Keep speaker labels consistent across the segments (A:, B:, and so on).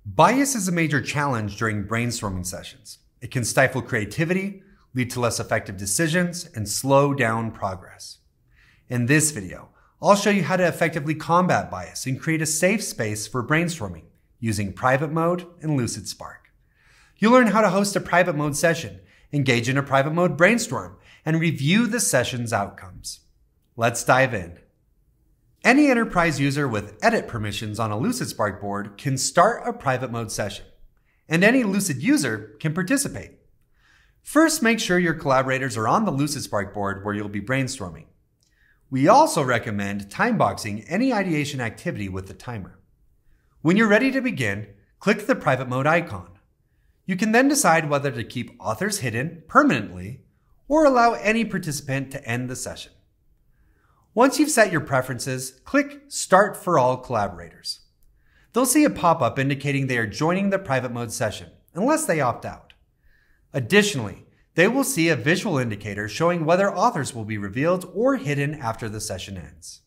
A: Bias is a major challenge during brainstorming sessions. It can stifle creativity, lead to less effective decisions, and slow down progress. In this video, I'll show you how to effectively combat bias and create a safe space for brainstorming using private mode and Lucidspark. You'll learn how to host a private mode session, engage in a private mode brainstorm, and review the session's outcomes. Let's dive in. Any enterprise user with edit permissions on a Lucidspark board can start a private mode session, and any Lucid user can participate. First, make sure your collaborators are on the Lucidspark board where you'll be brainstorming. We also recommend time boxing any ideation activity with the timer. When you're ready to begin, click the private mode icon. You can then decide whether to keep authors hidden permanently or allow any participant to end the session. Once you've set your preferences, click Start for all collaborators. They'll see a pop-up indicating they are joining the private mode session, unless they opt out. Additionally, they will see a visual indicator showing whether authors will be revealed or hidden after the session ends.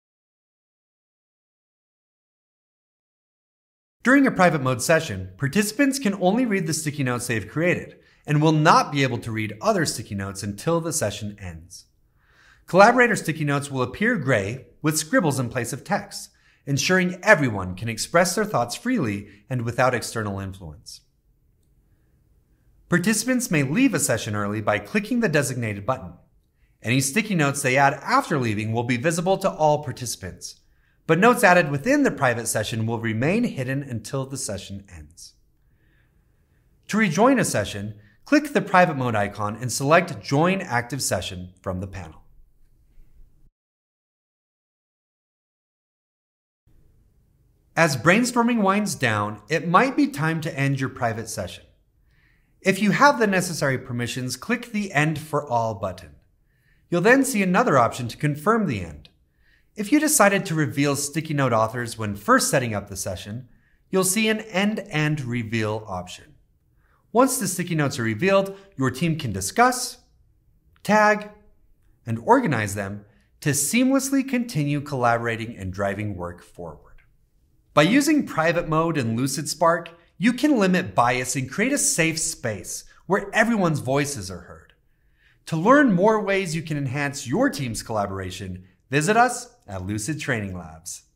A: During a private mode session, participants can only read the sticky notes they've created and will not be able to read other sticky notes until the session ends. Collaborator sticky notes will appear gray with scribbles in place of text, ensuring everyone can express their thoughts freely and without external influence. Participants may leave a session early by clicking the designated button. Any sticky notes they add after leaving will be visible to all participants, but notes added within the private session will remain hidden until the session ends. To rejoin a session, click the private mode icon and select Join Active Session from the panel. As brainstorming winds down, it might be time to end your private session. If you have the necessary permissions, click the End for All button. You'll then see another option to confirm the end. If you decided to reveal sticky note authors when first setting up the session, you'll see an End and Reveal option. Once the sticky notes are revealed, your team can discuss, tag, and organize them to seamlessly continue collaborating and driving work forward. By using private mode and Lucidspark, you can limit bias and create a safe space where everyone's voices are heard. To learn more ways you can enhance your team's collaboration, visit us at Lucid Training Labs.